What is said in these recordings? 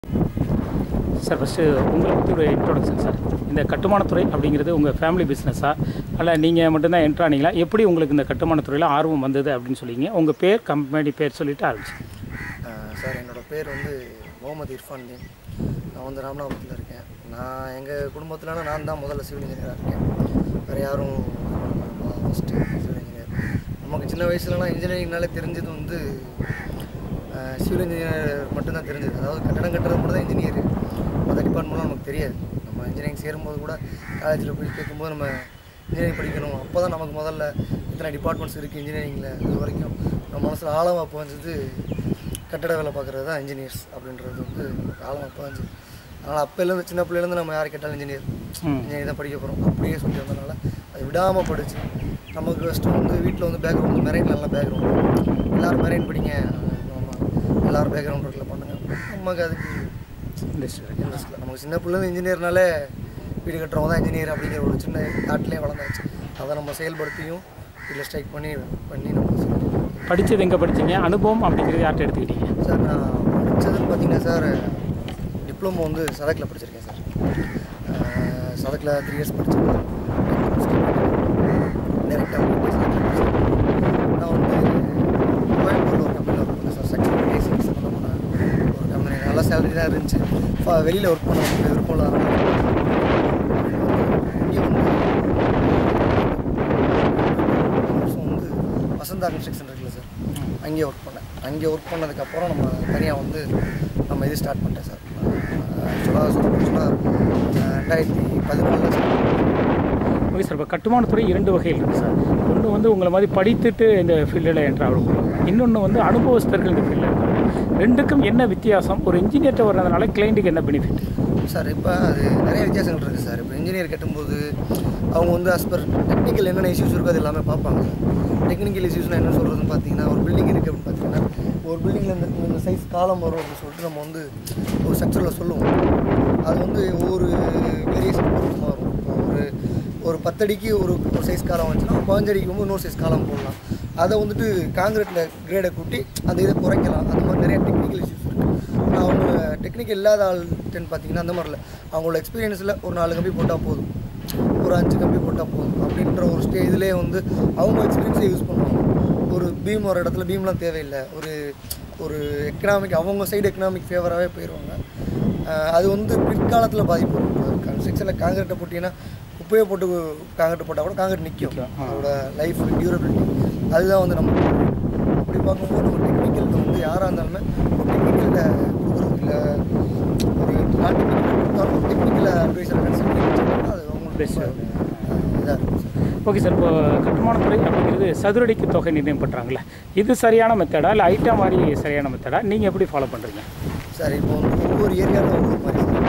Sir first உங்களை பற்றி ஒரு இன்ட்ரோடக்ஷன் சார். இந்த கட்டுமானத்துறை அப்படிங்கிறது உங்கள் ஃபேமிலி பிஸ்னஸா அல்ல நீங்கள் மட்டும்தான் என்ட்ரானீங்களா? எப்படி உங்களுக்கு இந்த கட்டுமானத்துறையில் ஆர்வம் வந்தது அப்படின்னு சொல்லிங்க? உங்கள் பேர், கம்பெனி பேர் சொல்லிவிட்டு ஆரம்பிச்சு. சார் என்னோடய பேர் வந்து முகமது இர்ஃபான் தீன். நான் வந்து ராமநாதபுரத்தில் இருக்கேன். நான் எங்கள் குடும்பத்தில்னா நான் தான் முதல்ல சிவில் இன்ஜினியராக இருக்கேன். வேறு யாரும் ஃபஸ்ட்டு சிவில் இன்ஜினியர். நமக்கு சின்ன வயசுலலாம் இன்ஜினியரிங்னாலே தெரிஞ்சது வந்து சிவில் இன்ஜினியர் மட்டும்தான் தெரிஞ்சது. அதாவது கட்டடம் கட்டுறது மட்டும் தான் இன்ஜினியர். மற்ற டிபார்ட்மெண்ட்லாம் நமக்கு தெரியாது. நம்ம இன்ஜினியரிங் சேரும்போது கூட காலேஜில் போய் கேட்கும்போது நம்ம இன்ஜினியரிங் படிக்கணும், அப்போ தான் நமக்கு முதல்ல இத்தனை டிபார்ட்மெண்ட்ஸ் இருக்குது இன்ஜினியரிங்கில். அது வரைக்கும் நம்ம மனசில் ஆழமாக புரிஞ்சது கட்டட வேலை பார்க்குறது தான் இன்ஜினியர்ஸ் அப்படின்றது வந்து ஆழமாக புரிஞ்சு. அதனால் அப்போலேருந்து சின்ன பிள்ளைலேருந்து நம்ம யார் கேட்டாலும் இன்ஜினியரிங் தான் படிக்க போகிறோம் அப்படியே சொல்லி வந்ததுனால அது விடாமல் படிச்சு நமக்கு ஃபஸ்ட்டு வந்து வீட்டில் வந்து பேக்ரவுண்ட் வந்து மெரைன் நல்லா பேக்ரவுண்ட், எல்லோரும் மெரைன் படிங்க, எல்லோரும் பேக்ரவுண்ட் ஒர்க்கில் பண்ணுங்க. நமக்கு அதுக்கு இன்ட்ரெஸ்ட் இல்லை. நமக்கு சின்ன பிள்ளைலேருந்து இன்ஜினியர்னாலே வீடு கட்டுறவங்க தான் இன்ஜினியர் அப்படிங்கிற ஒரு சின்ன தாட்லேயே வளர்ந்தாச்சு. அதை நம்ம செயல்படுத்தியும் வீட்டில் ஸ்ட்ரைக் பண்ணி நம்ம படித்தது எங்கே படித்தீங்க? அனுபவம் அப்படிங்கிறது யார்கிட்ட எடுத்துக்கிட்டீங்க? சார் நான் படித்ததுன்னு பார்த்தீங்கன்னா சார் டிப்ளமோ வந்து சதக்கில் படிச்சிருக்கேன் சார். சதக்கில் 3 இயர்ஸ் படிச்சிருக்கேன். டேரெக்டாக நான் வந்து கோயம்புத்தூரில் ஒரு கம்பெனியில் ஒர்க் பண்ணேன் சார். செக்ஷன் பேசிக்ஸ் பண்ண ஒரு கம்பெனி நல்லா சேலரி தான் இருந்துச்சு. வெளியில் ஒர்க் பண்ண விருப்பம் இல்லாத இங்கே வந்து வருஷம் வந்து வசந்தா கன்ஸ்ட்ரக்ஷன் இருக்குல்ல சார், அங்கேயே ஒர்க் பண்ணேன். அங்கே ஒர்க் பண்ணதுக்கப்புறம் நம்ம தனியாக வந்து நம்ம இது ஸ்டார்ட் பண்ணிட்டேன் சார். ஆக்சுவலாக 2014 சார். Okay sir. இப்போ கட்டுமானத்துறை 2 வகையில் இருக்குது சார். ஒன்று வந்து உங்களை மாதிரி படித்துட்டு இந்த ஃபீல்டில் என்ட்ராகும், இன்னொன்று வந்து அனுபவஸ்தர்கள் இந்த ஃபீல்டில் இருக்காங்க. ரெண்டுக்கும் என்ன வித்தியாசம்? ஒரு இன்ஜினியர்கிட்ட வர்றதுனால கிளைண்ட்டுக்கு என்ன பெனிஃபிட் சார்? இப்போ அது நிறைய வித்தியாசங்கள் இருக்குது சார். இப்போ இன்ஜினியர் கட்டும்போது அவங்க வந்து அஸ்பர் டெக்னிக்கல் என்னென்ன இஷ்யூஸ் இருக்கோ அது எல்லாமே பார்ப்பாங்க சார். டெக்னிக்கல் இஷ்யூஸ்னால் என்ன சொல்கிறதுன்னு பார்த்தீங்கன்னா, ஒரு பில்டிங் இருக்குது அப்படின்னு பார்த்தீங்கன்னா ஒரு பில்டிங்கில் இந்த சைஸ் காலம் வரும் அப்படின்னு சொல்லிட்டு நம்ம வந்து ஒரு ஸ்ட்ரக்சரில் சொல்லுவோம். அது வந்து ஒவ்வொரு வேரியேஷன் பொறுத்து வரும். ஒரு 10 அடிக்கு ஒரு சைஸ் காலம் வந்துச்சுன்னா 15 அடிக்கு வந்து இன்னொரு சைஸ் காலம் போடலாம். அதை வந்துட்டு காங்கிரீட்டில் கிரேடை கூட்டி அந்த இதை குறைக்கலாம். அந்த மாதிரி நிறைய டெக்னிக்கல் இஷ்யூஸ் இருக்குது. அவங்க டெக்னிக்கல் இல்லாத ஆள்கிட்டன்னு பார்த்தீங்கன்னா அந்த மாதிரில அவங்களோட எக்ஸ்பீரியன்ஸில் ஒரு 4 கம்பி போட்டால் போதும், ஒரு 5 கம்பி போட்டால் போதும் அப்படின்ற ஒரு ஸ்டேஜ்லேயே வந்து அவங்க எக்ஸ்பீரியன்ஸை யூஸ் பண்ணுவாங்க. ஒரு பீம் ஒரு இடத்துல பீம்லாம் தேவையில்லை. ஒரு எக்கனாமிக் அவங்க சைடு எக்கனாமிக் ஃபேவராகவே போயிடுவாங்க. அது வந்து பிற்காலத்தில் பாதிப்பு வரும். கன்ஸ்ட்ரக்ஷனில் காங்கிரீட்டை போட்டிங்கன்னா குப்பையை போட்டு காங்கிரீட் போட்டால் கூட காங்கிரீட் நிற்கும். அதோட லைஃப் டியூரபிலிட்டி அதுதான் வந்து நம்ம அப்படி பார்க்கும்போது நம்ம டெக்னிக்கல் வந்து யாராக இருந்தாலுமே ஒரு டெக்னிக்கல்கிட்ட கொடுக்குறது இல்லை, ஒரு நான் டெக்னிக்கல் கொடுத்தாலும் ஒரு டெக்னிக்கல் அட்வைஸரை கன்சல்ட் பண்ணி அது அவங்களுக்கு பெஸ்ட் இதாக இருக்கும் சார். Okay sir. இப்போ கட்டுமானத்துறை அப்படிங்கிறது சதுரடிக்கு தொகை நிர்ணயம் பண்ணுறாங்களே, இது சரியான மெத்தடா இல்லை ஐட்டம் மாதிரி சரியான மெத்தடா? நீங்கள் எப்படி ஃபாலோ பண்ணுறீங்க சார்? இப்போ வந்து ஒவ்வொரு ஏரியாவில் ஒவ்வொரு மாதிரி சார்.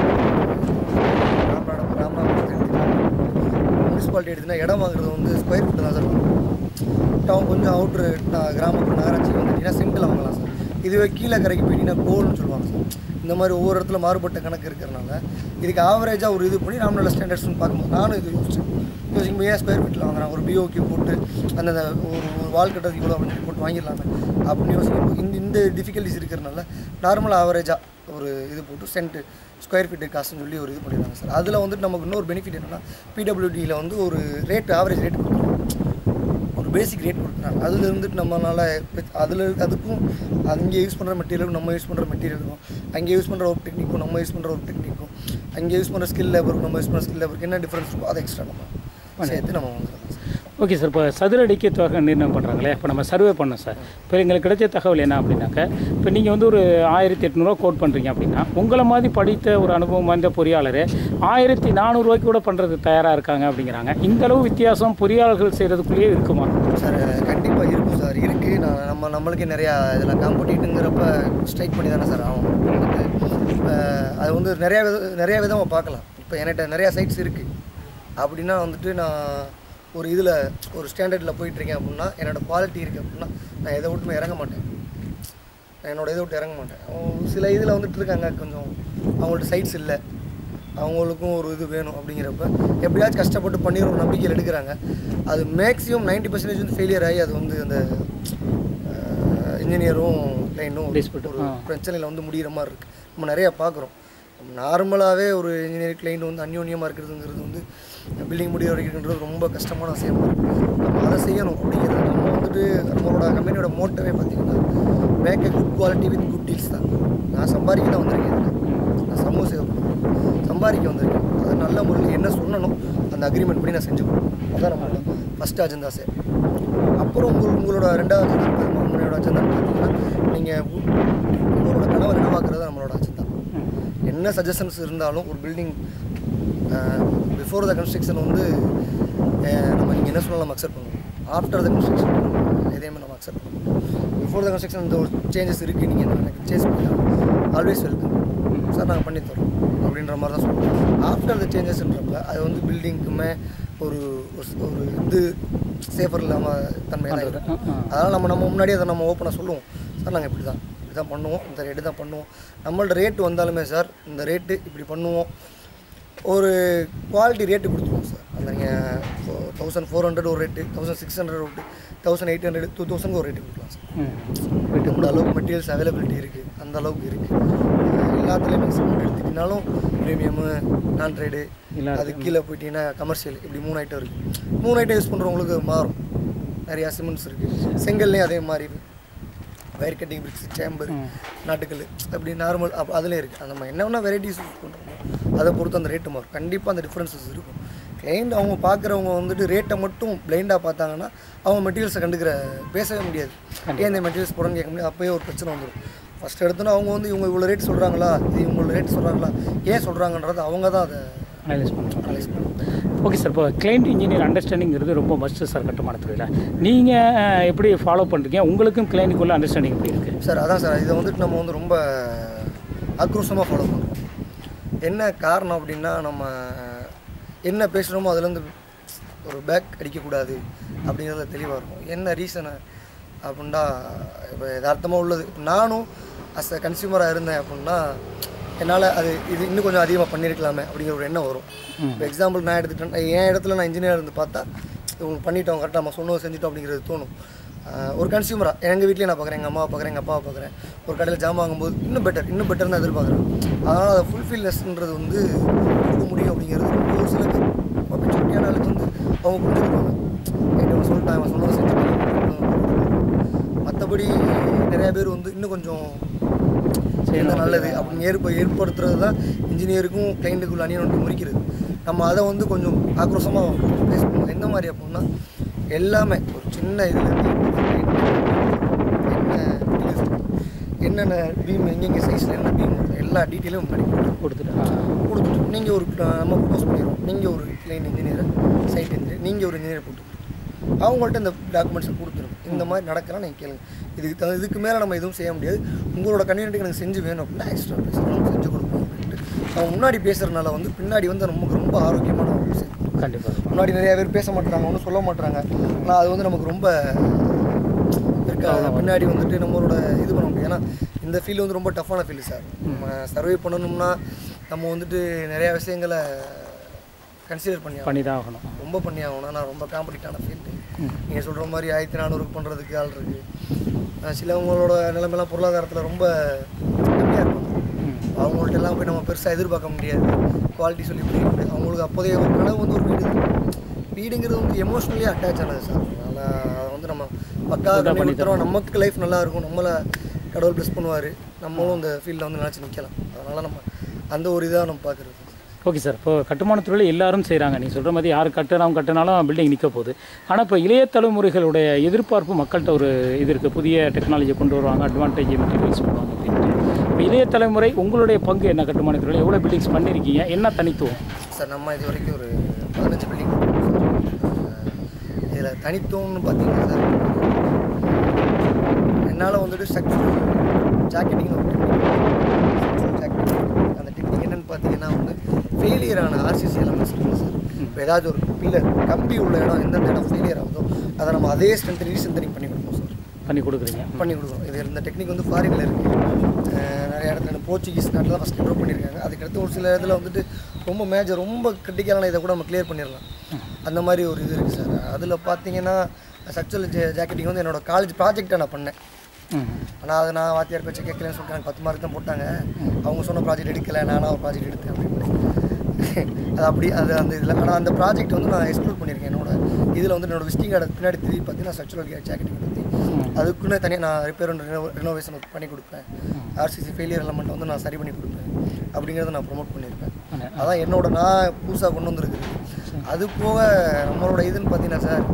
ராமநாதபுரத்தை முனிசிபாலிட்டி எடுத்துன்னா இடம் வாங்குறது வந்து ஸ்கொயர் ஃபீட்டு தான் சார் வாங்குவோம். டவுன் கொஞ்சம் அவுட்ரு கிராமப்புற நகராட்சி வந்துட்டிங்கன்னா சென்ட்டில் வாங்கலாம் சார். இதுவே கீழே கரைக்கு போயிட்டீங்கன்னா கோல்னு சொல்லுவாங்க சார். இந்த மாதிரி ஒவ்வொரு இடத்துல மாறுபட்ட கணக்கு இருக்கிறனால இதுக்கு ஆவரேஜாக ஒரு இது பண்ணி ராமநாத ஸ்டாண்டர்ட்ஸ்னு பார்க்கும்போது நானும் இது யோசிக்கும் ஏன் ஸ்கொயர் ஃபீட்டில் வாங்குறான், ஒரு பிஓக்யூ போட்டு அந்த ஒரு வால் கட்டுறதுக்கு இவ்வளோ அப்படின்னு போட்டு வாங்கிடலாமே அப்படின்னு யோசிக்கும். இந்த டிஃபிகல்ட்டிஸ் இருக்கிறனால நார்மலாக ஆவரேஜாக ஒரு இது போட்டு சென்ட்டு ஸ்கொயர் ஃபீட்டு காசுன்னு சொல்லி ஒரு இது பண்ணிடுறாங்க சார். அதில் வந்துட்டு நமக்கு இன்னொரு பெனிஃபிட் என்னென்னா பிடபிள்யூடியில் வந்து ஒரு ரேட் ஆவரேஜ் ரேட் கொடுத்துருவோம், ஒரு பேசிக் ரேட் கொடுக்குறாங்க. அதில் இருந்துட்டு நம்மளால் அதுக்கும் அங்கே யூஸ் பண்ணுற மெட்டீரியலுக்கும் நம்ம யூஸ் பண்ணுற மெட்டீரியலுக்கும் அங்கே யூஸ் பண்ணுற ஒர்க் டெக்னிக்கும் நம்ம யூஸ் பண்ணுற ஒர்க் டெக்னிக்கும் அங்கே யூஸ் பண்ணுற ஸ்கில் லேபருக்கும் நம்ம யூஸ் பண்ணுற ஸ்கில் லேபருக்கு என்ன டிஃப்ரென்ஸ் இருக்கோ அதை எக்ஸ்ட்ரா நம்ம சேர்த்து நம்ம வாங்குறோம் சார். Okay sir. இப்போ சதுரடிக்கு தொகை நிர்ணயம் பண்ணுறாங்களே, இப்போ நம்ம சர்வே பண்ணோம் சார். இப்போ எங்களுக்கு கிடைச்ச தகவல் என்ன அப்படின்னாக்க, இப்போ நீங்கள் வந்து ஒரு 1800 கோட் பண்ணுறீங்க அப்படின்னா உங்களை மாதிரி படித்த ஒரு அனுபவம் வாய்ந்த பொறியாளர் 1400 கூட பண்ணுறது தயாராக இருக்காங்க அப்படிங்கிறாங்க. இந்தளவு வித்தியாசம் பொறியாளர்கள் செய்கிறதுக்குள்ளேயே இருக்குமா சார்? கண்டிப்பாக இருக்கும் சார். இருக்குது. நம்மளுக்கு நிறையா இதில் காம்படிட்டுங்கிறப்ப ஸ்ட்ரைக் பண்ணி தானே சார் ஆகும். அது வந்து நிறையா விதமாக பார்க்கலாம். இப்போ என்கிட்ட நிறையா சைட்ஸ் இருக்குது அப்படின்னா வந்துட்டு நான் ஒரு இதில் ஒரு ஸ்டாண்டர்டில் போயிட்டுருக்கேன் அப்படின்னா என்னோடய குவாலிட்டி இருக்குது அப்படின்னா நான் எதை விட்டுமே இறங்க மாட்டேன். என்னோடய இதை விட்டு இறங்க மாட்டேன். சில இதில் வந்துட்டு இருக்காங்க கொஞ்சம் அவங்கள்ட்ட சைட்ஸ் இல்லை, அவங்களுக்கும் ஒரு இது வேணும் அப்படிங்கிறப்ப எப்படியாச்சும் கஷ்டப்பட்டு பண்ணி ஒரு நம்பிக்கையில் எடுக்கிறாங்க. அது மேக்ஸிமம் 90% வந்து ஃபெயிலியர் ஆகி அது வந்து அந்த இன்ஜினியரும் லைனும் ஒரு பிரச்சனையில் வந்து முடிகிற மாதிரி இருக்குது. நம்ம நிறையா பார்க்குறோம். நார்மலாகவே ஒரு இன்ஜினியரிங் கிளைண்ட் வந்து அந்யோன்யமாக இருக்கிறதுங்கிறது வந்து பில்டிங் முடிவு வரைக்கும்ன்றது ரொம்ப கஷ்டமான விஷயமா இருக்குது. நம்ம அதை செய்யணும் அப்படிங்கிறது நம்ம வந்துட்டு நம்மளோட கம்பெனியோட மோட்டோவே பார்த்திங்கன்னா make a good quality with good deals தான். நான் சம்பாதிக்க தான் வந்திருக்கேன், நான் சமூக சேவை சம்பாதிக்க வந்திருக்கேன். அது நல்ல முறையில் என்ன சொல்லணும் அந்த அக்ரிமெண்ட் படி நான் செஞ்சு கொடுக்கணும். அதான் நம்மளோட ஃபஸ்ட்டு அஜெண்டாஸே. அப்புறம் உங்களோட ரெண்டாவது உங்களோட அஜெண்டான்னு பார்த்தீங்கன்னா நீங்கள் உங்களோட கனவை நினைவாக்குறது நம்மளோட அஜெண்டா. என்ன சஜஷன்ஸ் இருந்தாலும் ஒரு பில்டிங் பிஃபோர் த கன்ஸ்ட்ரக்ஷன் வந்து நம்ம நீங்கள் என்ன சொன்னாலும் நம்ம அக்செப்ட் பண்ணுவோம். ஆஃப்டர் த கன்ஸ்ட்ரக்ஷன் எதையுமே நம்ம அக்செப்ட் பண்ணுவோம். பிஃபோர் த கன்ஸ்ட்ரக்ஷன் இந்த ஒரு சேஞ்சஸ் இருக்குது, நீங்கள் என்ன எனக்கு சேஞ்ச் பண்ணிக்கலாம், ஆல்வேஸ் வெல்கம் சார், நாங்கள் பண்ணித்தரோம் அப்படின்ற மாதிரி தான் சொல்லுவோம். ஆஃப்டர் த சேஞ்சஸ்ன்றப்ப அது வந்து பில்டிங்க்குமே ஒரு ஒரு இது சேஃபர் இல்லாமல் தன்மையாக தான் இருக்கும். அதனால் நம்ம முன்னாடியே அதை நம்ம ஓப்பனாக சொல்லுவோம், சார் நாங்கள் இப்படி தான் பண்ணுவோம், இந்த ரேட்டு தான் பண்ணுவோம். நம்மள்ட்ட ரேட்டு வந்தாலுமே சார் இந்த ரேட்டு இப்படி பண்ணுவோம், ஒரு குவாலிட்டி ரேட்டு கொடுத்துருவோம் சார். அந்த நீங்கள் 1400 ஒரு ரேட்டு, 1600 ஒரு ரேட்டு, 1800 2000 ஒரு ரேட்டு கொடுக்கலாம் சார். அந்த அளவுக்கு மெட்டீரியல்ஸ் அவைலபிலிட்டி இருக்குது, அந்த அளவுக்கு இருக்குது. எல்லாத்துலேயுமே சிமெண்ட் எடுத்துக்கிட்டாலும் ப்ரீமியமு, நான் ட்ரேடு, அது கீழே போயிட்டீங்கன்னா கமர்ஷியல், இப்படி 3 ஐட்டம் இருக்குது. 3 ஐட்டம் யூஸ் பண்ணுறவங்களுக்கு மாறும். நிறையா சிமெண்ட்ஸ் இருக்குது. செங்கல்லையும் அதே மாதிரி வயர் கட்டிங் பிரிக்ஸ், சேம்பர், நாட்டுக்கல், அப்படி நார்மல் அதுலேயும் இருக்குது. நம்ம என்னென்ன வெரைட்டிஸ் யூஸ் பண்ணுறோமோ அதை பொறுத்து அந்த ரேட்டு மாறும். கண்டிப்பாக அந்த டிஃப்ரென்சஸ் இருக்கும். கிளைண்ட் அவங்க பார்க்குறவங்க வந்துட்டு ரேட்டை மட்டும் பிளைண்டாக பார்த்தாங்கன்னா அவங்க மெட்டீரியல்ஸை பேசவே முடியாது. ஏன் இந்த மெட்டீரியல்ஸ் போடணும்னு கேட்க முடியாது. அப்போயே ஒரு பிரச்சனை வந்துடும். ஃபஸ்ட் எடுத்தோன்னா அவங்க வந்து இவங்க இவ்வளோ ரேட் சொல்கிறாங்களா, இது இவங்களோட ரேட் சொல்கிறாங்களா, ஏன் சொல்கிறாங்கன்றது அவங்க தான் அதை அனலைஸ் பண்ணுறாங்க. ஓகே சார், இப்போ கிளைண்ட் இன்ஜினியர் அண்டர்ஸ்டாண்டிங்கிறது ரொம்ப மஸ்ட்டு சார் கட்டுமான துறையில். நீங்கள் எப்படி ஃபாலோ பண்ணுறீங்க? உங்களுக்கும் கிளைண்ட்டுக்குள்ள அண்டர்ஸ்டாண்டிங் எப்படி இருக்குது சார்? அதான் சார், இதை வந்துட்டு நம்ம வந்து ரொம்ப ஆக்ரோஷமாக ஃபாலோ பண்ணுறோம். என்ன காரணம் அப்படின்னா, நம்ம என்ன பேசுகிறோமோ அதுலேருந்து ஒரு பேக் அடிக்கக்கூடாது அப்படிங்கிறத தெளிவாக இருக்கும். என்ன ரீசனை அப்படின்னா, இப்போ யதார்த்தமாக உள்ளது. இப்போ நானும் அஸ் அ கன்சியூமராக இருந்தேன் அப்படின்னா என்னால் இது இன்னும் கொஞ்சம் அதிகமாக பண்ணியிருக்கலாமே அப்படிங்கிற ஒரு எண்ணம் வரும். இப்போ எக்ஸாம்பிள் நான் எடுத்துட்டேன், என் இடத்துல நான் இன்ஜினியர் இருந்து பார்த்தா இவங்க பண்ணிட்டோம், கரெக்டாக நம்ம சொன்னது செஞ்சுட்டோம் அப்படிங்கிறது தோணும். ஒரு கன்சியூமராக எங்கள் வீட்லேயே நான் பார்க்குறேன், எங்கள் அம்மாவை பார்க்குறேன், எங்கள் அப்பாவை பார்க்குறேன். ஒரு கடையில் ஜாமான் வாங்கும்போது இன்னும் பெட்டர் தான் எதிர்பார்க்குறேன். அதனால் அதை ஃபுல்ஃபில்னஸ்ன்றது வந்து கொடுக்க முடியும் அப்படிங்கிறது ஒரு சில பேர் மெச்சூரிட்டியான ஆளுக்கு வந்து அவங்க புரிஞ்சுக்குவாங்க. என்கிட்ட சொல்லிட்டாங்க, அவன் சொன்னதை செஞ்சுட்டாங்க. மற்றபடி நிறையா பேர் வந்து இன்னும் கொஞ்சம் என்ன நல்லது அப்படின்னு ஏற்படுத்துறது தான் இன்ஜினியருக்கும் கிளைண்ட்டுக்குள்ள அணியை முறிக்கிறது. நம்ம அதை வந்து கொஞ்சம் ஆக்ரோஷமாக ஃபேஸ் பண்ணுவோம். எந்த மாதிரி அப்படின்னா, எல்லாமே ஒரு சின்ன இதில் என்னென்ன பீம் எங்கெங்கே சைஸில் என்ன பீம் எல்லா டீட்டெயிலும் பண்ணி கொடுத்துட்டு நீங்கள் ஒரு நம்ம ப்ரொப்போஸ் பண்ணிடுவோம். நீங்கள் ஒரு கிளைண்ட் இன்ஜினியரை, சைட் இன்ஜினியர், நீங்கள் ஒரு இன்ஜினியர் போட்டு அவங்கள்ட்ட இந்த டாக்குமெண்ட்ஸை கொடுத்துரும். இந்த மாதிரி நடக்கலாம் நீங்கள் கேளுங்க. இதுக்கு மேலே நம்ம எதுவும் செய்ய முடியாது, உங்களோட கன்வீனியன்ட்டுக்கு எனக்கு செஞ்சு வேணும் அப்படின்னா எக்ஸ்ட்ரா பேச நம்ம செஞ்சு கொடுப்போம் அப்படின்ட்டு அவங்க முன்னாடி பேசுகிறதுனால வந்து பின்னாடி வந்து நமக்கு ரொம்ப ஆரோக்கியமான ஒரு விஷயம். கண்டிப்பாக முன்னாடி நிறையா பேர் பேச மாட்டாங்க, ஒன்றும் சொல்ல மாட்டாங்க. ஆனால் அது வந்து நமக்கு ரொம்ப பின்னாடி வந்துட்டு நம்மளோட இது பண்ண முடியும். ஏன்னா இந்த ஃபீல்டு வந்து ரொம்ப டஃப்பான ஃபீல்டு சார். நம்ம சர்வே பண்ணணும்னா நம்ம வந்துட்டு நிறையா விஷயங்களை கன்சிடர் பண்ணி தான் ஆகணும், ரொம்ப பண்ணி ஆகணும். ஆனால் ரொம்ப காம்படிட்டான ஃபீல்டு. நீங்கள் சொல்கிற மாதிரி 1400 பண்ணுறதுக்கு ஆள் இருக்குது. சிலவங்களோட நிலைமைலாம் பொருளாதாரத்தில் ரொம்ப கம்மியாக இருக்கும். அவங்கள்ட்ட எல்லாம் போய் நம்ம பெருசாக எதிர்பார்க்க முடியாது, குவாலிட்டி சொல்லி புரிய முடியாது. அவங்களுக்கு அப்போதைய ஒரு கனவு வந்து ஒரு வீடுங்கிறது வந்து எமோஷ்னலி அட்டாச் ஆனது சார். அதனால் அதை வந்து நம்ம பக்காவாக பண்ணி தரோம். நமக்கு லைஃப் நல்லா இருக்கும், நம்மளை கடவுள் ப்ளஸ் பண்ணுவார், நம்மளும் இந்த ஃபீல்டில் வந்து நினச்சி நிற்கலாம். அதனால் நம்ம அந்த ஒரு இதாக நம்ம பார்க்குறது. ஓகே சார், இப்போ கட்டுமான துறையில் எல்லாரும் செய்கிறாங்க. நீங்கள் சொல்கிற மாதிரி யார் கட்டினாலும் பில்டிங் நிற்க போகுது. ஆனால் இப்போ இளைய தலைமுறைகளுடைய எதிர்பார்ப்பு மக்கள்கிட்ட ஒரு இது இருக்குது, புதிய டெக்னாலஜியை கொண்டு வருவாங்க, அட்வான்டேஜ் மெட்டீரியல்ஸ் பண்ணுவாங்க அப்படின்ட்டு. இப்போ இளைய தலைமுறை உங்களுடைய பங்கு என்ன? கட்டுமான துறையில் எவ்வளோ பில்டிங்ஸ் பண்ணியிருக்கீங்க, என்ன தனித்துவம் சார்? நம்ம இது வரைக்கும் ஒரு 15 பில்டிங். இதில் தனித்துவம்னு பார்த்தீங்கன்னா சார், என்னால் வந்துட்டு ஸ்ட்ரக்சரல் ஜாக்கெட்டிங்னு ஒரு அந்த டெக்னிக் என்னென்னு பார்த்தீங்கன்னா வந்து ஃபெயிலியரான ஆர்சிசி எலமெண்ட்ஸ் இருக்குது சார். இப்போ ஏதாவது ஒரு பில்லர் கம்பி உள்ள இடம் எந்தெந்த இடம் ஃபெயிலியர் ஆகுதோ அதை நம்ம அதே ஸ்ட்ரென்த் ரீசென்தரிங் பண்ணி கொடுப்போம் சார். பண்ணி கொடுக்குறோம். இது இந்த டெக்னிக் வந்து ஃபாரினில் இருக்குது. நிறைய இடத்துல போர்ச்சுகீஸ் நாட்டில் தான் ஃபஸ்ட் டெவலப் பண்ணியிருக்காங்க. அதுக்கடுத்து ஒரு சில இடத்துல வந்துட்டு ரொம்ப மேஜர் ரொம்ப கிரிட்டிக்கலான இதை கூட நம்ம கிளியர் பண்ணிடலாம். அந்த மாதிரி ஒரு இது இருக்குது சார். அதில் பார்த்தீங்கன்னா ஸ்ட்ரக்சரல் ஜாக்கெட்டிங் வந்து என்னோடய காலேஜ் ப்ராஜெக்டாக நான் பண்ணேன். ஆனால் அதை நான் வாத்தியார் பேச்சு கேட்கலன்னு சொல்லிட்டு எனக்கு 10 மார்க் தான் போட்டாங்க. அவங்க சொன்ன ப்ராஜெக்ட் எடுக்கலை, நானாக ஒரு ப்ராஜெக்ட் எடுத்தேன் அப்படின்னு. அது அந்த இதில் ஆனால் அந்த ப்ராஜெக்ட் வந்து நான் எக்ஸ்ப்ளோர் பண்ணியிருக்கேன். இதில் வந்து என்னோட விசிட்டிங் கார்டு பின்னாடி திரும்பி பார்த்தீங்கன்னா ஸ்ட்ரக்சரல் ஜாக்கெட்டிங் பற்றி அதுக்குன்னு தனியாக நான் ரிப்பேர் அண்ட் ரெனோவேஷன் பண்ணி கொடுப்பேன். ஆர்சிசி ஃபெயிலியர் எலமெண்ட் வந்து நான் சரி பண்ணி கொடுப்பேன் அப்படிங்கிறத நான் ப்ரொமோட் பண்ணியிருப்பேன். அதான் என்னோட நான் புதுசாக கொண்டு வந்துருக்குது. அது போக நம்மளோட இதுன்னு பார்த்தீங்கன்னா சார்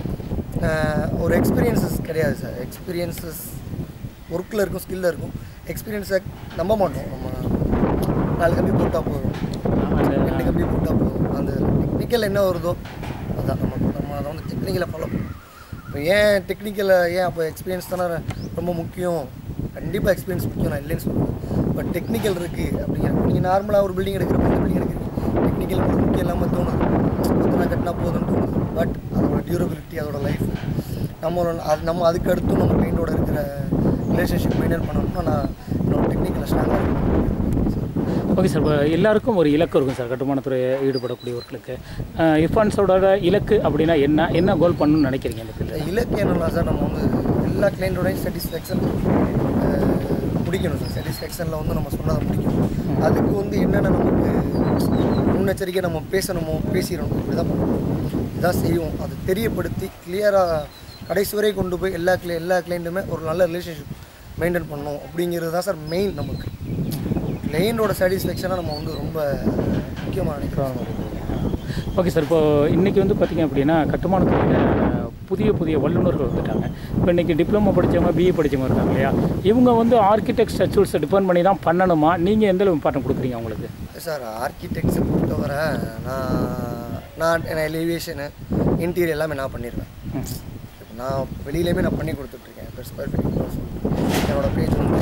ஒரு எக்ஸ்பீரியன்ஸஸ் கிடையாது சார். எக்ஸ்பீரியன்ஸஸ் ஒர்க்கில் இருக்கும், ஸ்கில்லில் இருக்கும். எக்ஸ்பீரியன்ஸை நம்ப மாட்டோம். நம்ம 4 கம்பி போட்டால் போதும், 2 கம்பி போட்டால் போதும். அந்த டெக்னிக்கல் என்ன வருதோ அதான் நம்ம அதை வந்து டெக்னிக்கலை ஃபாலோ பண்ணுவோம். இப்போ ஏன் டெக்னிக்கலை அப்போ எக்ஸ்பீரியன்ஸ் தானே ரொம்ப முக்கியம். கண்டிப்பாக எக்ஸ்பீரியன்ஸ் முக்கியம், நான் இல்லைன்னு சொல்லுவேன். பட் டெக்னிக்கல் இருக்குது அப்படிங்கிற நீங்கள் நார்மலாக ஒரு பில்டிங் எடுக்கிறப்ப இந்த பில்டிங் எடுக்கிறீங்க, டெக்னிக்கல் முக்கியம் இல்லாமல் தோணுது, மொத்தமாக கட்டினா போதும்னு தோணுது. பட் அதோட டியூரபிலிட்டி, அதோட லைஃப் நம்ம அதுக்கு அடுத்தும் நம்ம பெயிண்டோட இருக்கிற ரிலேஷன்ஷிப் மெயின்டைன் பண்ணணும்னா நான் என்னோட டெக்னிக்கலை ஸ்ட்ராங்காக இருக்கும். ஓகே சார், இப்போ எல்லாருக்கும் ஒரு இலக்கு இருக்கும் சார் கட்டுமானத்துறையை ஈடுபடக்கூடியவர்களுக்கு. இர்ஃபான்ஸோட இலக்கு அப்படின்னா என்ன கோல் பண்ணணும்னு நினைக்கிறீங்க? இந்த இலக்கு என்னன்னா சார், நம்ம வந்து எல்லா கிளைண்டோடையும் சாட்டிஸ்ஃபேக்ஷன் முடிக்கணும் சார். சாட்டிஸ்ஃபேக்ஷனில் வந்து நம்ம சொன்னதை முடிக்கணும். அதுக்கு வந்து என்னென்ன நமக்கு முன்னெச்சரிக்கை நம்ம பேசணுமோ பேசிடணும். இப்படி தான் பண்ணணும், இதான் செய்வோம். அதை தெரியப்படுத்தி கிளியராக கடைசி வரை கொண்டு போய் எல்லா கிளைண்ட்டுமே ஒரு நல்ல ரிலேஷன்ஷிப் மெயின்டைன் பண்ணணும் அப்படிங்கிறது தான் சார் மெயின். நமக்கு கிளைண்டோட சாட்டிஸ்ஃபேக்ஷனாக நம்ம வந்து ரொம்ப முக்கியமாக நினைக்கிறோம். ஓகே சார், இப்போது இன்றைக்கி வந்து பார்த்திங்க அப்படின்னா கட்டுமானத்துறையில் புதிய வல்லுநர்கள் வந்துட்டாங்க. இப்போ இன்றைக்கி டிப்ளமோ படித்தவங்க, பிஏ படித்தவங்க இருக்காங்க இல்லையா, இவங்க வந்து ஆர்கிடெக்ட் ஸ்ட்ரக்சர்ஸை டிபெண்ட் பண்ணி தான் பண்ணணுமா? நீங்கள் எந்த இம்பார்ட்டன் கொடுக்குறீங்க அவங்களுக்கு? சார் ஆர்கிடெக்ட்ஸை பொறுத்தவரை நான் எலிவேஷனு இன்டீரியர் எல்லாமே நான் பண்ணிடுவேன். இப்போ நான் வெளியிலேயுமே நான் பண்ணி கொடுத்துட்ருக்கேன். இப்போ ஸ்கொயர் ஃபீட் என்னோட பேஜ் வந்து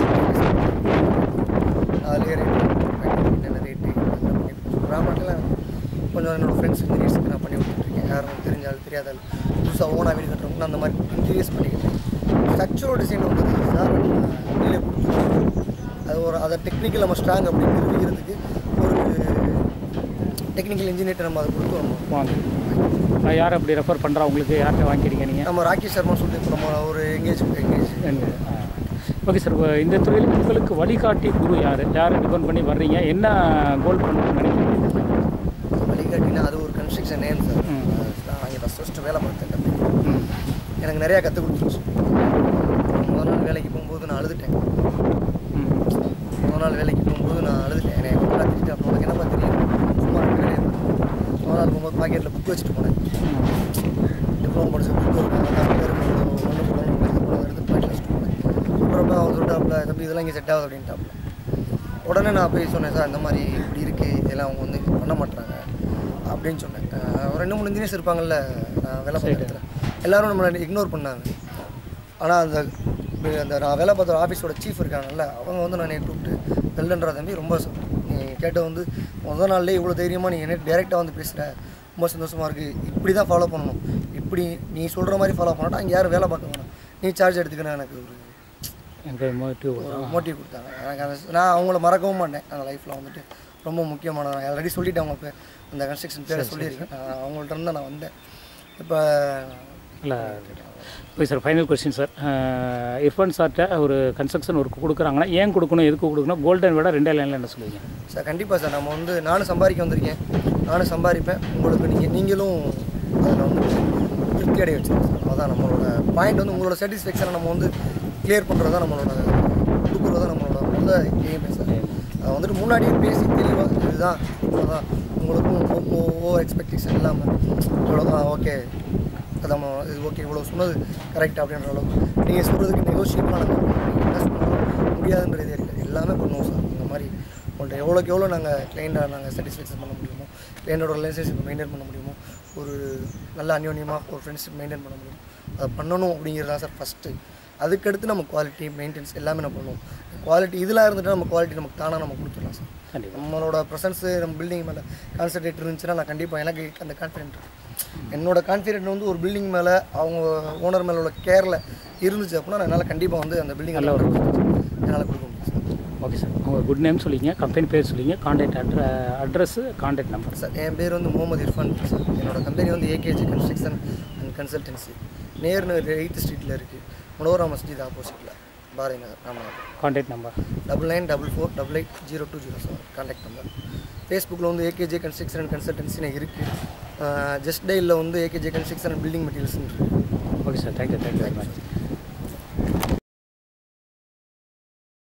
அதுலேயே என்னென்ன ரேட்டு கிராமத்தில் கொஞ்சம் என்னோடய ஃப்ரெண்ட்ஸ் இன்ஜினியர்ஸுக்கு நான் பண்ணி கொடுத்துட்ருக்கேன். யாரும் தெரிஞ்சாலும் தெரியாதாலும் புதுசாக ஓனாக வீடு கட்டுறவங்க அந்த மாதிரி இன்டீரியர்ஸ் பண்ணிக்கிட்டேன். ஸ்ட்ரக்சரல் டிசைன் வந்து சார் வெளியிலே கொடுத்துருக்கோம். அது அதை டெக்னிக்கல் நம்ம ஸ்ட்ராங் அப்படிங்கிறதுக்கு ஒரு டெக்னிக்கல் இன்ஜினியர்கிட்ட நம்ம அதை கொடுத்து நம்ம வாங்க. யார் அப்படி ரெஃபர் பண்ணுறா உங்களுக்கு? யார்கிட்ட வாங்கிக்கிறீங்க நீங்கள்? நம்ம ராகேஷ் சர்மான்னு சொல்லிட்டு இப்போ நம்ம ஒரு எங்கேஜ். ஓகே சார், இந்த துறையில் உங்களுக்கு வழிகாட்டி குரு யார் டிபெண்ட் பண்ணி வர்றீங்க? என்ன கோல் பண்ணணும்னு நினைக்கிறீங்க? வழிகாட்டினா அது ஒரு கன்ஸ்ட்ரக்ஷன் நேம் சார். நான் அங்கே ஃபஸ்ட்டு வேலை பார்த்தேன். எனக்கு நிறையா கற்றுக் கொடுத்துருச்சு. முதல் நாள் வேலைக்கு போகும்போது நான் அழுதுட்டேன். என்னை எப்போ திட்டேன் அப்போ உனக்கு என்னப்பா தெரியும், சும்மா வேலையை முதல் நாள் போகும்போது பாக்கெட்டில் புக் வச்சுட்டு போனேன். டிப்ளமோ படிச்ச புக்கு எடுத்து பாக்கெட்டில் வச்சுட்டு போனேன். அப்புறமா அவர் சொல்லிட்டாப்புல, தம்பி இதெல்லாம் இங்கே செட் ஆகுது அப்படின்ட்டாப்புல. உடனே நான் போய் சொன்னேன், சார் இந்த மாதிரி இப்படி இருக்குது, இதெல்லாம் அவங்க வந்து பண்ண மாட்டாங்க அப்படின்னு சொன்னேன். ஒரு 2-3 இன்ஜினியர்ஸ் இருப்பாங்கல்ல நான் வேலை பார்க்குறேன், எல்லோரும் நம்மளை இக்னோர் பண்ணாங்க. ஆனால் அந்த நான் வேலை பார்த்த ஆஃபீஸோட சீஃப் இருக்காங்கல்ல, அவங்க வந்து நான் கூப்பிட்டு வெல்லன்றா தம்பி, ரொம்ப நீ கேட்ட வந்து முதல் நாள்லேயே இவ்வளோ தைரியமாக நீ என்ன டேரெக்டாக வந்து பேசுகிற, ரொம்ப சந்தோஷமாக இருக்குது. இப்படி தான் ஃபாலோ பண்ணணும், இப்படி நீ சொல்கிற மாதிரி ஃபாலோ பண்ணாட்டா அங்கே யாரும் வேலை பார்க்க வேணாம், நீ சார்ஜ் எடுத்துக்கணும். எனக்கு ஒரு மோட்டிவ் கொடுத்தாங்க. எனக்கு நான் அவங்கள மறக்கவும் மாட்டேன். அந்த லைஃப்பில் வந்துட்டு ரொம்ப முக்கியமானது. நான் ஆல்ரெடி சொல்லிவிட்டேன் அவங்களுக்கு, அந்த கன்ஸ்ட்ரக்ஷன் பேரை சொல்லியிருக்கேன். அவங்கள்ட்ட இருந்து நான் வந்தேன். இப்போ இல்லை okay sir, final question sir. Irfan சார்கிட்ட ஒரு கன்ஸ்ட்ரக்ஷன் ஒர்க் கொடுக்குறாங்கன்னா ஏன் கொடுக்கணும், எதுக்கு கொடுக்கணும், கோல்டன் விட 2 லைனில் என்ன சொல்லுவீங்க? சார் கண்டிப்பாக சார், நம்ம வந்து நானும் சம்பாதிக்க வந்திருக்கேன், நானும் சம்பாதிப்பேன். உங்களுக்கு நீங்களும் அதில் வந்து திருப்தி அடைய வச்சுருக்கோம் சார். அதான் நம்மளோட பாயிண்ட் வந்து உங்களோட சாட்டிஸ்ஃபேக்ஷனை நம்ம வந்து கிளியர் பண்ணுறது தான் நம்மளோட கொடுக்குறது தான் நம்மளோட முதல் எய்மே சார். அதை வந்துட்டு முன்னாடியே பேசி தெளிவாக இதுதான் இவ்வளோதான், உங்களுக்கும் எக்ஸ்பெக்டேஷன் இல்லாமல் இவ்வளோதான் ஓகே நம்ம இது ஓகே இவ்வளோ சொன்னது கரெக்டாக அப்படின்ற அளவுக்கு நீங்கள் சொல்கிறதுக்கு நெகோஷியபிளாக நாங்கள் என்ன சொன்னாலும் முடியாதுன்றது இல்லை, எல்லாமே பண்ணுவோம் சார். இந்த மாதிரி உங்கள்கிட்ட எவ்வளோக்கு நாங்கள் கிளைண்ட்டாக நாங்கள் சாட்டிஸ்ஃபேக்ஷன் பண்ண முடியுமோ, கிளைண்டோட ரிலேஷன்ஷிப் மெயின்டைன் பண்ண முடியுமோ, ஒரு நல்ல அந்யோன்யமாக ஒரு ஃப்ரெண்ட்ஷிப் மெயின்டைன் பண்ண முடியும், அதை பண்ணணும் அப்படிங்கிறது தான் சார் ஃபஸ்ட்டு. அதுக்கடுத்து நம்ம குவாலிட்டி மெயின்டெனன்ஸ் எல்லாமே நம்ம பண்ணுவோம். குவாலிட்டி இதெல்லாம் இருந்துட்டு நம்ம குவாலிட்டி நமக்கு தானாக நம்ம கொடுத்துடலாம் சார். நம்மளோட ப்ரெசன்ஸு நம்ம பில்டிங் மேலே கான்சன்ட்ரேட் இருந்துச்சுன்னா நான் கண்டிப்பாக எனக்கு அந்த கான்ஃபிடென்ட் இருக்குது. என்னோடய கான்ஃபிடென்ட் வந்து ஒரு பில்டிங் மேலே அவங்க ஓனர் மேலே உள்ள கேரில் இருந்துச்சு அப்படின்னா என்னால் கண்டிப்பாக வந்து அந்த பில்டிங் என்னால் கொடுக்க முடியும் சார். ஓகே சார், உங்கள் குட் நேம் சொல்லிங்க, கம்பெனி பேர் சொல்லிங்க, contact address contact number. Sir என் பேர் வந்து முகமது இர்ஃபான் சார். என்னோடய கம்பெனி வந்து ஏகேஜி கன்ஸ்ட்ரக்ஷன் அண்ட் கன்சல்டன்சி, நேர்னு 8th ஸ்ட்ரீட்டில் இருக்குது, மனோரா மஸ்ஜித் ஆப்போசிட்டில் Bharathi Nagar Ramanathapuram. Contact number 9944880207 contact number. ஃபேஸ்புக்கில் வந்து ஏகேஜே கன்ஸ்ட்ரக்ஷன் அண்ட் கன்சல்டன்சின்னு இருக்குது. ஜஸ்ட் டெயிலில் வந்து ஏகேஜே கன்ஸ்ட்ரக்ஷன் அண்ட் பில்டிங் மெட்டீரியல்ஸ்ன்னு இருக்குது. Okay sir, thank you very much.